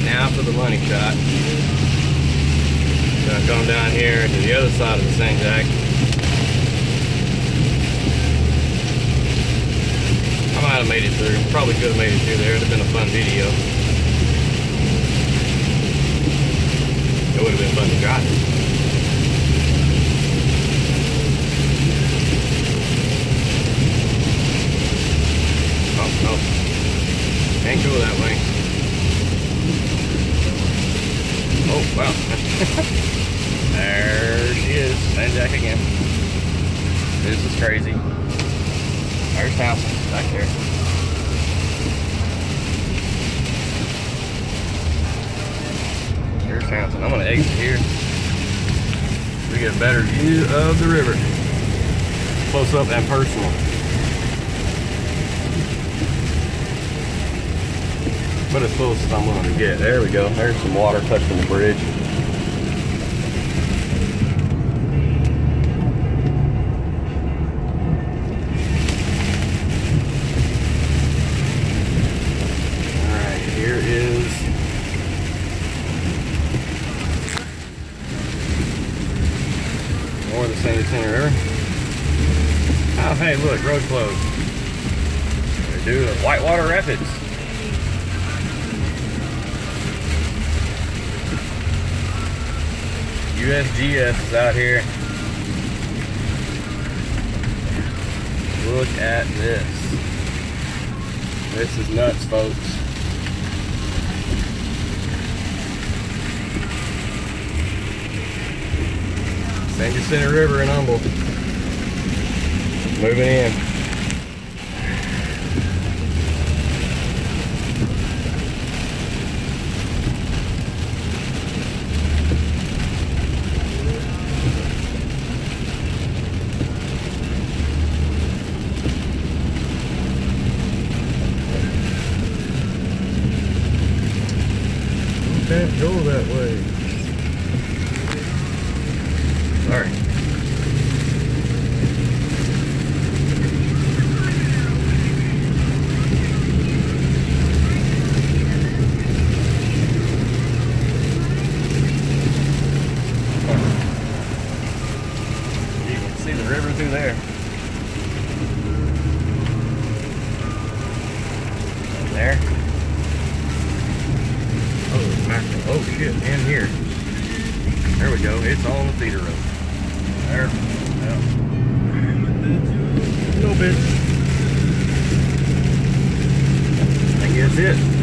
Now for the money shot. Gonna come down here to the other side of the St. Jack. I might have made it through. Probably could have made it through there. It'd have been a fun video. It would have been fun to drive. Oh, no. Can't go that way. Oh, wow. There she is. San Jack again. This is crazy. There's Townsend back there. Here's Townsend. I'm going to exit here. We get a better view of the river. Close up and personal. But as close as I'm willing to get. There we go. There's some water touching the bridge. Alright, here is more of the San Jacinto River. Oh, hey, look, road closed. They're doing the Whitewater Rapids. USGS is out here. Look at this. This is nuts, folks. San Jacinto River in Humble. Moving in. Can't go that way. Sorry. You can see the river through there. There. Oh shit, in here. There we go, it's on the feeder road. There. Yeah. Go, bitch. I guess it.